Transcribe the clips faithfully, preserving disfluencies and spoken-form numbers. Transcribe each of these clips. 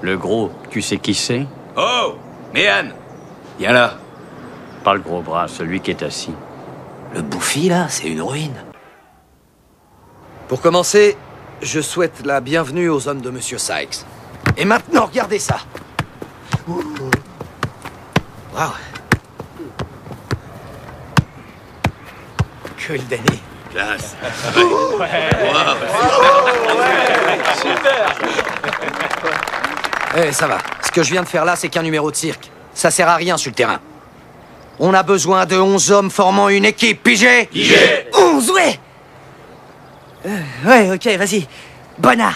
Le gros, tu sais qui c'est? Oh! Méan! Viens là. Pas le gros bras, celui qui est assis. Le bouffi, là, c'est une ruine. Pour commencer, je souhaite la bienvenue aux hommes de Monsieur Sykes. Et maintenant, regardez ça. Waouh. Que le Danny. Classe. Eh, ça va. Ce que je viens de faire là, c'est qu'un numéro de cirque. Ça sert à rien sur le terrain. On a besoin de onze hommes formant une équipe, pigé? Pigé! Onze, ouais euh, Ouais, ok, vas-y. Bonnard.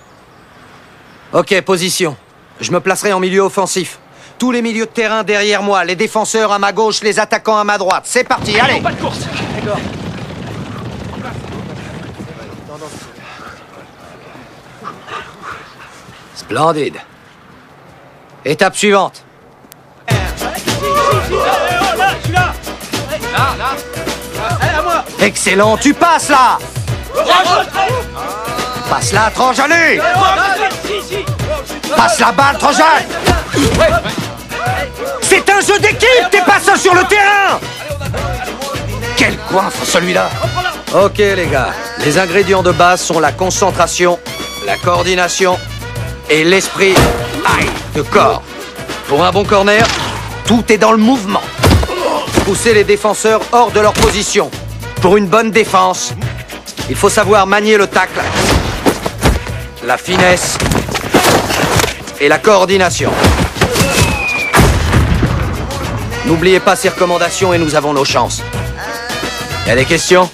Ok, position. Je me placerai en milieu offensif. Tous les milieux de terrain derrière moi, les défenseurs à ma gauche, les attaquants à ma droite. C'est parti, allez! Pas de course. D'accord. Splendide. Étape suivante. Excellent, tu passes là! Passe là, Trojané! Passe la balle, Trojan! C'est un jeu d'équipe, t'es pas seul sur le terrain! Quel cointre celui-là! Ok les gars, les ingrédients de base sont la concentration, la coordination et l'esprit aïe de corps. Pour un bon corner, tout est dans le mouvement. Pousser les défenseurs hors de leur position. Pour une bonne défense, il faut savoir manier le tacle, la finesse et la coordination. N'oubliez pas ces recommandations et nous avons nos chances. Y a des questions?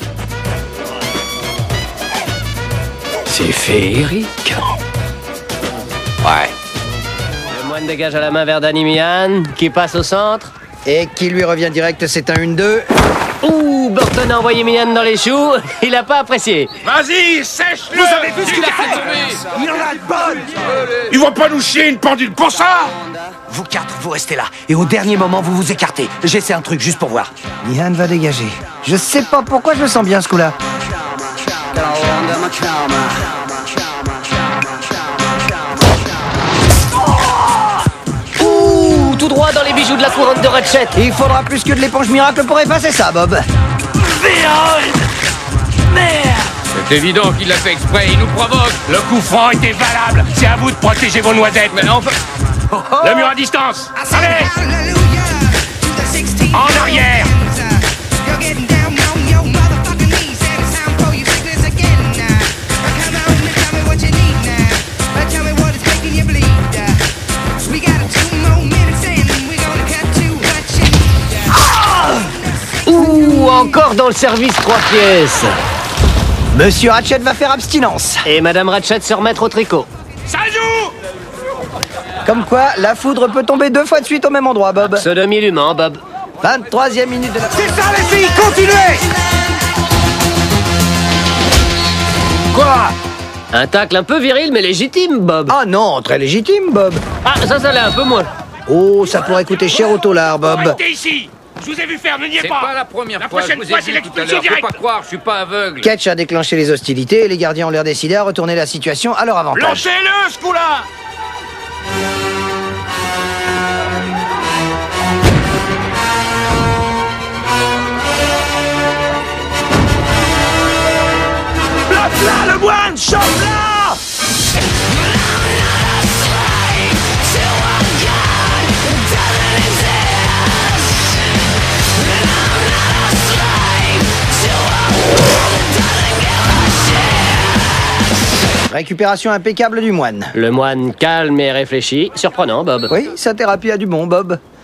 C'est féerique. Ouais. Le moine dégage à la main vers Danny Meehan, qui passe au centre. Et qui lui revient direct, c'est un un deux. Ouh, Burton a envoyé Meehan dans les choux. Il a pas apprécié. Vas-y, sèche-le! Vous avez vu ce qu'il a fait? Il en a de bonne. Ils vont pas nous chier une pendule pour ça! Vous quatre, vous restez là. Et au dernier moment, vous vous écartez. J'essaie un truc juste pour voir. Meehan va dégager. Je sais pas pourquoi je me sens bien ce coup-là. Ouh, tout droit dans les bijoux de la couronne de Ratchet. Il faudra plus que de l'éponge miracle pour effacer ça, Bob. C'est évident qu'il l'a fait exprès, il nous provoque! Le coup franc était valable! C'est à vous de protéger vos noisettes! Mais enfin... Le mur à distance! Allez! En arrière! Ouh, encore dans le service trois pièces. Monsieur Ratchet va faire abstinence. Et Madame Ratchet se remettre au tricot. Ça joue! Comme quoi, la foudre peut tomber deux fois de suite au même endroit, Bob. Sodomie l'humain, Bob. vingt-troisième minute de la... C'est ça les filles, continuez! Quoi? Un tacle un peu viril mais légitime, Bob. Ah non, très légitime, Bob. Ah, ça, ça l'est un peu moins. Oh, ça pourrait coûter cher au tolard, Bob. Arrêtez ici! Je vous ai vu faire, ne niez C'est pas! pas la première La fois, prochaine je vous fois, ai c'est dit tout à l'expulsion l'heure. Faut directe! pas croire, je suis pas aveugle. Ketch a déclenché les hostilités et les gardiens ont l'air décidés à retourner la situation à leur avantage. Lancez-le, ce coup-là! Bloque là, le moine! Chope là! Récupération impeccable du moine. Le moine calme et réfléchi. Surprenant, Bob. Oui, sa thérapie a du bon, Bob.